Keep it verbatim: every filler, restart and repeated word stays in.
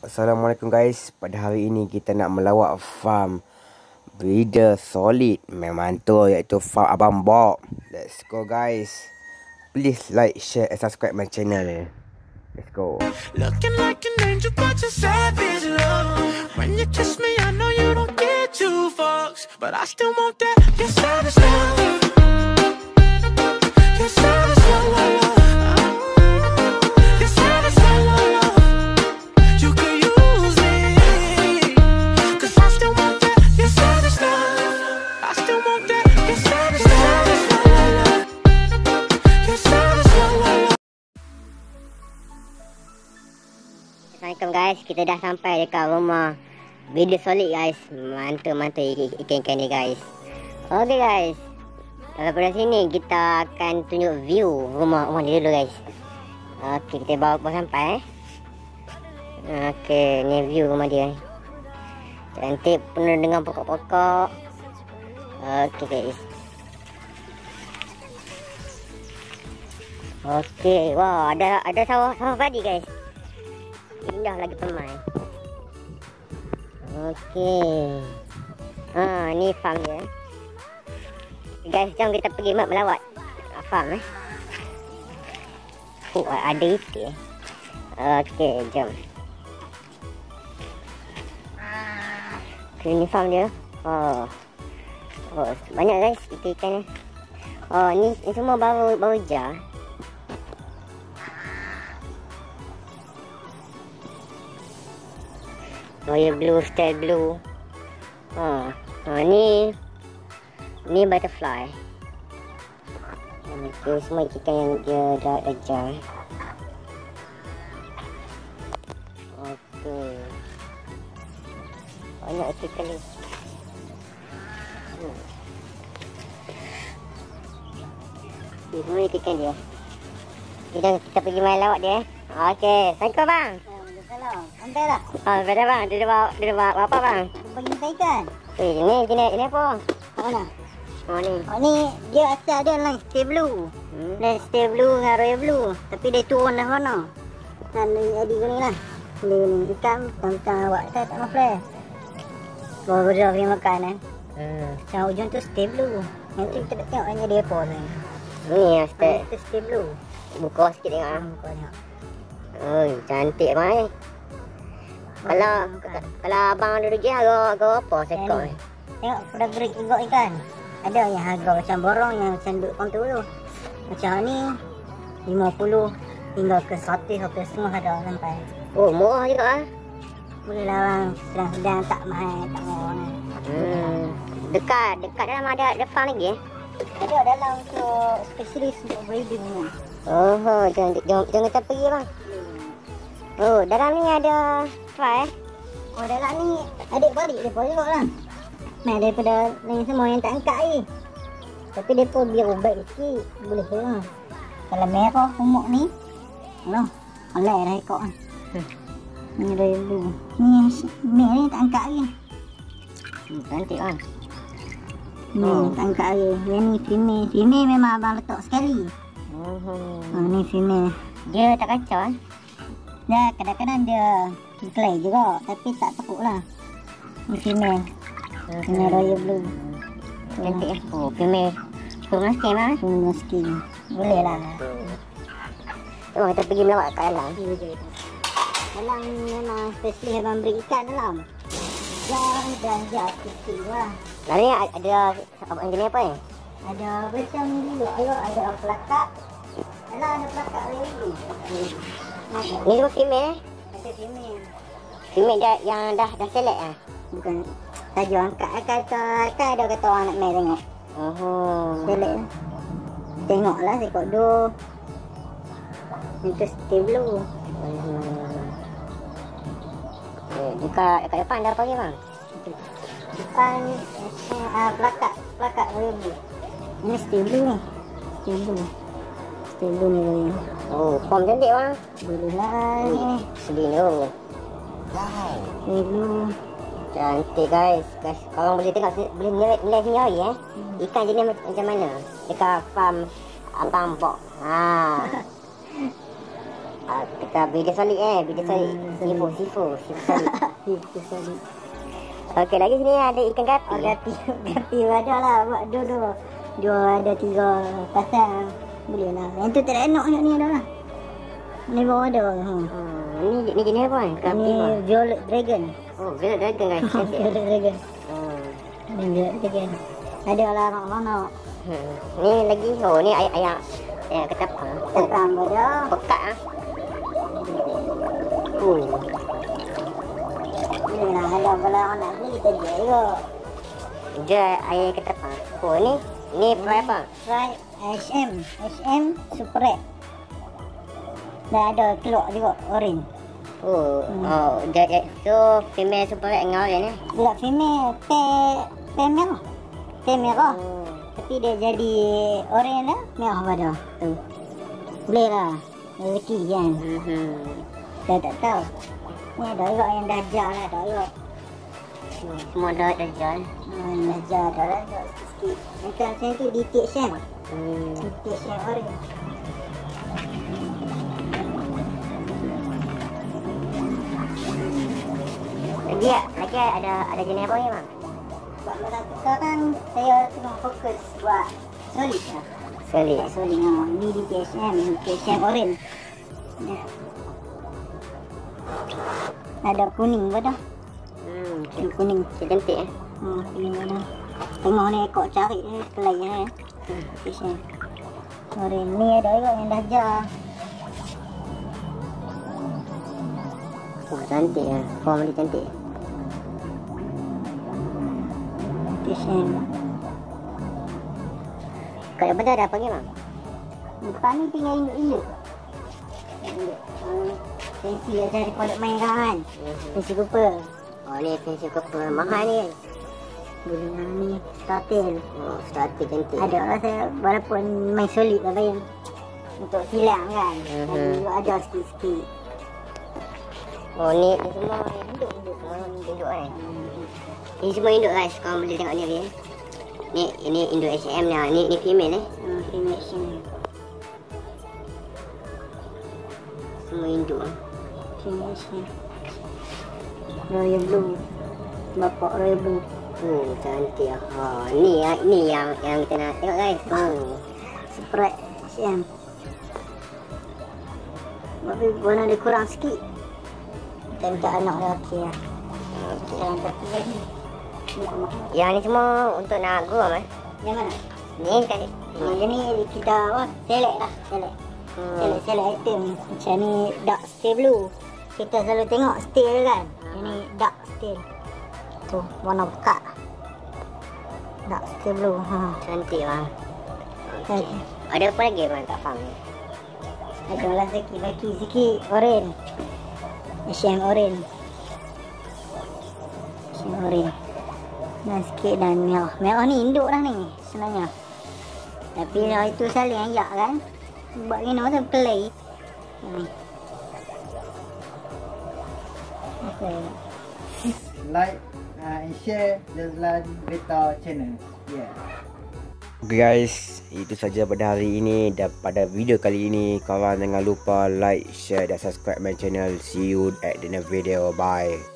Assalamualaikum guys. Pada hari ini kita nak melawat farm breeder solid memantau, iaitu farm Abang Bob. Let's go guys. Please like, share and subscribe my channel. Let's go. Looking like an angel but you're savage love. When you kiss me I know you don't get two fucks, but I still want that. You're savage love. You're savage love. Assalamualaikum guys, kita dah sampai dekat rumah breeder solid guys. Mantap-mantap ikan-ikan ni guys. Okay guys, daripada sini kita akan tunjuk view rumah rumah dia dulu guys. Okay, kita bawa bawa sampai eh. Okay, ni view rumah dia. Cantik, penuh dengan pokok-pokok. Okay guys. Okay, wow, ada ada sawah sawah padi guys. Indah lagi pemai. Okey. Ha, ni farm dia. Guys, jom kita pergi melawat farm eh. Oh, ada itu eh. Okey, jom. Okay, ni farm dia. Oh. Oh, banyak guys ikan ni. Oh, ni, ni semua baru baru jar. Royal blue, steel blue. Ha, ha ni ni butterfly. Okay, semua ikan yang dia dah ajar. Okay. Banyak ikan ni. Hmm. Ini semua ikan dia. Kita kita pergi main lawat dia. Okay, assalamualaikum bang. Sampai dah. Ah, pada bang, dia dah bawa, dia dah bawa apa bang? Bagi kita ikan. Eh, ini, ini, ini apa? Mana? Oh ni. Oh ni dia asal dia line stay blue. Hmm. Line stay blue dengan royal blue. Tapi dia turun dah sana. Dan ni jadi gini lah. Dia ni ikan tentang awak saya tak mau play. Baru dah pergi makan eh. Hmm. Yang ujung tu stay blue. Nanti kita nak tengok hanya dia apa ni. Ni yang stay. Itu stay blue. Buka sikit tengok ah. Muka tengok. Oh, cantik bang. Kalau kalau abang ada rezeki harga harga apa sekor ni? Tengok pada grade juga ikan. Ada yang harga macam borong yang macam duduk kontur tu. Macam ni lima puluh hingga ke seratus sampai setengah ada sampai. Oh, murah juga ah. Boleh lah bang, sedang-sedang tak mahal, tak murah ni. Hmm. Dekat, dekat dalam ada ada farm lagi eh? Ada dalam untuk spesialis untuk breeding ni. Oh, jangan jangan jangan kita pergi bang. Oh, dalam ni ada fly eh? Oh dalam ni adik-beradik dia pun juga lah. Nah daripada ni semua yang tak angkat ni. Tapi dia pun biar ubat sikit. Boleh ke lah. Kalau merah umuk ni. Alah, alai dah ikut lah. Hmm. Ni royal blue. Ni male ni tak angkat lagi. Hmm, cantik lah. Ni oh. tak angkat lagi. Yang ni female. Female memang abang letak sekali. Oh. Ha, ni female. Dia tak kacau eh? Ya, kadang-kadang dia clay juga, tapi tak tekuk lah. Ni female. Female royal blue. Cantik eh? Oh, female. Full skin lah? Full skin. Boleh lah. Jom kita pergi melawat kat dalam. Dalam memang spesialis abang beri ikan dalam. Jar dan jar kecil lah. Dalam ni ada apa jenis apa ni? Ada macam dulu, ada pelakat. Dalam ada pelakat royal blue. Ni semua female eh? Ada female. Female dah, yang dah dah select lah? Bukan. Saja angkat kata, kan ada kata orang nak main tengok. Oh. Select lah. Tengoklah sekot dua. Itu stay blue. Hmm. Okay. Dekat, dekat depan ada apa lagi bang? Depan uh, pelakat. Pelakat royal blue. Ini stay blue ni. Stay blue. Stay blue ni royal. Oh, form cantik bang. Boleh lah ni. Selino. Wow. Stay blue. Cantik guys. Guys, korang boleh tengok, boleh nilai, nilai sendiri eh. Ikan jenis macam mana dekat farm Abang Bob. Ha. Ah, kita video solid eh, video solid. Hmm, Sifu, sifu, sifu solid. Itu solid. Okey, lagi sini ada ikan gapi. Oh, gapi. Gapi ada lah. Buat dua-dua. Dua ada tiga pasang. Boleh lah. Yang tu tak ada anak ni ada lah. Ni bawa ada. Hmm. Hmm, ni ni jenis apa kan? Gapi Ni apa? Violet Dragon. Oh, violet dragon guys. Cantik. Violet Dragon. Hmm. Ni Violet Dragon. Ada lah anak-anak. Hmm. Ni lagi oh ni ayam ayam ayam ketapang. Tetang ada. Pekat ah. Oh. Boleh lah. Ada kalau orang nak beli kita jual juga. Jual ayam ketapang. Oh ni ni fry apa? Fry H M. H M Super Red. Dan ada telur juga. Orange. Oh, Hmm. oh, dia so female super red dengan orange eh. Bila female teh teh merah. Teh merah. Oh. Tapi dia jadi orange lah. Merah pada tu. Boleh lah. Rezeki kan. Mhm. Saya tak tahu. Ni ada juga yang dajjal lah. Ada juga. Semua dah dah jual. Hmm, dajjal ada lah. Ada sikit. Macam macam tu D T H M. Hmm. D T H M orange. Lagi lagi ada ada jenis apa ni bang? Sebab masa sekarang saya tengah fokus buat solid lah. Solid. Buat solid lah. Ni D T H M. D T H M orange. Ya. Ada kuning pun dah. Hmm, Ni kuning. cantik eh. Hmm, kuning pun dah. Tengok ni ekor cari ni. Kelai ni. D T H M. Orange. Ni ada juga yang dajjal. Wah, cantik ah. Form dia cantik. D T H M. Kat depan tu ada apa ni bang? Depan ni tinggal induk-induk. Induk. Hmm. Fancy lah cari produk main kan. Fancy Cooper. Oh ni fancy couple mahal ni kan? Boleh lah ni. Startel. Oh, starter cantik. Ada lah saya walaupun main solid lah bayang. Untuk silang kan. Mhm. Jadi ada sikit-sikit. Oh ni, ni semua induk induk semua induk kan. Ni semua induk guys. Kau boleh tengok ni dia. Ni ini induk H M ni. Ni ni female eh. Hmm, female action. Semua induk. Female action. Royal Blue. Bapak Royal Blue. Hmm, cantik ah. Oh, ni ah, ni yang yang kita nak tengok guys. Oh. Sprite H M. Tapi warna dia kurang sikit. Kita minta anak dia okey lah. Okey. Jangan tapi lagi. Ni apa? Yang ni semua untuk nak grow eh. Yang mana? Ni kan. Hmm. Yang ni kita apa? Select lah. Select. Hmm. Select, select item. Macam ni dark steel blue. Kita selalu tengok steel kan. Yang ni dark steel. Tu warna pekat. Dark steel blue. Ha. Cantik lah. Okay. Ada apa lagi bang kat farm ni? Ada lah sikit baki sikit. Orange. H M orange. H M orange. Dan sikit dan merah. Merah ni induk lah ni sebenarnya. Tapi lah itu saling ayak kan. Buat gini macam play. Ni. Okay. Like uh, and share Jazlan Beta channel. Yeah. Okay guys, itu saja pada hari ini. Dan pada video kali ini, korang jangan lupa like, share dan subscribe my channel. See you at the next video. Bye.